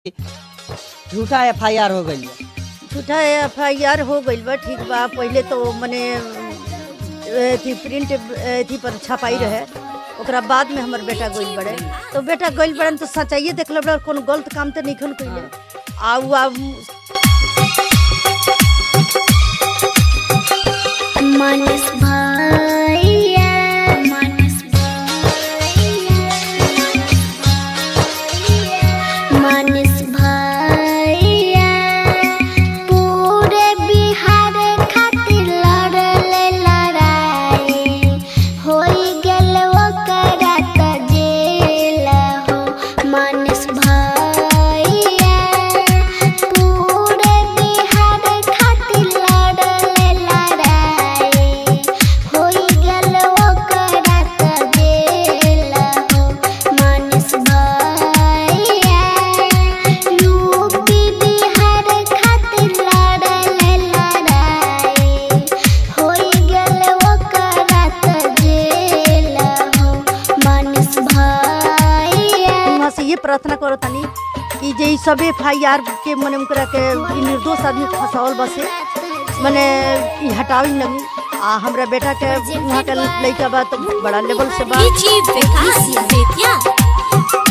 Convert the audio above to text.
झूठा FIR हो गई है। झूठा FIR हो गई बा, ठीक बा। पहले तो मने थी प्रिंट थी पर छपाई रहे, ओकरा बाद में हमर बेटा गइल बड़े, तो बेटा गइल बड़न तो सच्चाई देख लो, कोनो गलत काम तो नहीं खन कइले। मानस भैया, मानस भैया, मानस भैया पूरे बिहार खातिर लड़ले लड़ाई, होई गेल ओकरा त जेल हो। मानस भैया पूरे बिहार खातिर लड़ले लड़ाई, होई गेल ओकरा त जेल हो। मानस भैया यूपी बिहार खातिर लड़ले लड़ाई, होई गेल ओकरा त जेल हो। मानस भैया वहाँ से ये प्रार्थना करो तनी कि जे सब FIR के मने उनकरा के निर्दोष आदमी फसावल बसे मने हटावी लगी। हमरा बेटा के वहाँ के लड़का बा तो बड़ा लेवल से बा।